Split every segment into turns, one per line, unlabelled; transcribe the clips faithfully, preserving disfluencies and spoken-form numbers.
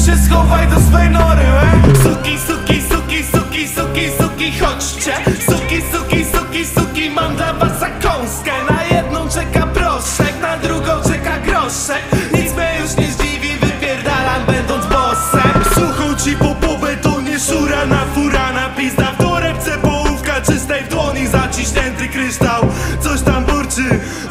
się schowaj do swej nory, e? Suki, suki, suki, suki, suki, suki, chodźcie. Suki, suki, suki, suki, mam dla was zakąskę. Na jedną czeka proszek, na drugą czeka groszek. Nic mnie już nie zdziwi, wypierdalam będąc bossem. Suchą ci popowę to nie szura na furana. Pizda w torebce, połówka czystej w dłoni, zaciśnięty kryształ. Coś tam burczy,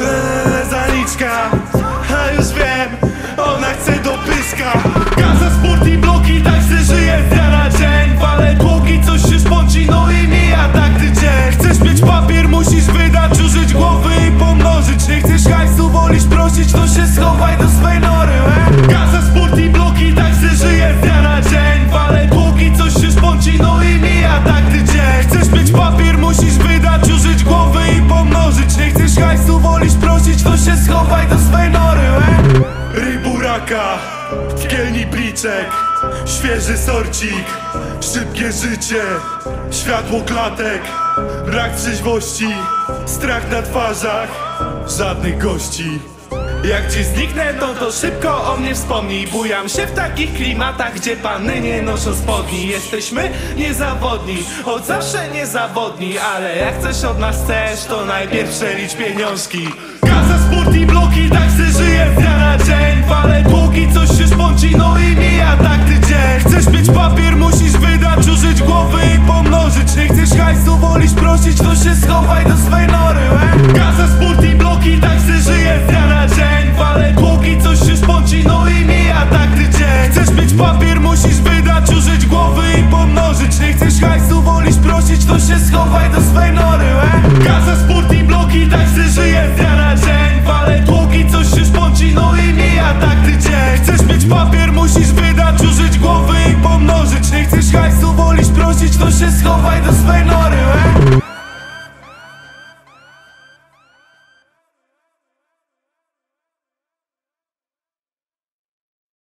eee, zaliczka. A już wiem, ona chce do pyska. Gaza, sport i bloki, tak se żyje z dnia na dzień. Walę tłoki, coś się szponci, no i mija tak tydzień. Chcesz mieć papier, musisz wydać, użyć głowy i pomnożyć. Nie chcesz hajsu, wolisz prosić, to się schowaj do swej nory, e? Gaza, sport i bloki, tak se żyje z dnia na dzień. Walę tłoki, coś się szponci, no i mija tak tydzień. Chcesz mieć papier, musisz wydać, użyć głowy i pomnożyć. Nie chcesz hajsu, wolisz prosić, to się schowaj do swej nory, e? Ryburaka, w kielni pliczek, świeży sorcik, szybkie życie, światło klatek, brak trzeźwości, strach na twarzach, żadnych gości. Jak gdzieś zniknę, to to szybko o mnie wspomnij. Bujam się w takich klimatach, gdzie panny nie noszą spodni. Jesteśmy niezawodni, od zawsze niezawodni. Ale jak coś od nas chcesz, to najpierw przelicz pieniążki. Gaza, sport i bloki, tak se żyje z dnia na dzień. Walę tłoki, coś się szponci, no i mija tak tydzień. Chcesz mieć papier, musisz wydać, użyć głowy i pomnożyć. Nie chcesz hajsu, wolisz prosić, to się schowaj do swej nory, e? Gaza, sport i bloki, tak se żyje z dnia na dzień. Walę tłoki, coś się szponci, no i mija tak tydzień. Chcesz mieć papier, musisz wydać, użyć głowy i pomnożyć. Nie chcesz hajsu, wolisz prosić, to się schowaj do swej nory, e? Gaza, sport i bloki, tak se żyje z dnia na dzień. Walę tłoki, coś się szponci, no i mija tak tydzień. Chcesz mieć papier, musisz wydać, użyć głowy i pomnożyć. Nie chcesz hajsu, wolisz prosić, to się schowaj do swej nory, e?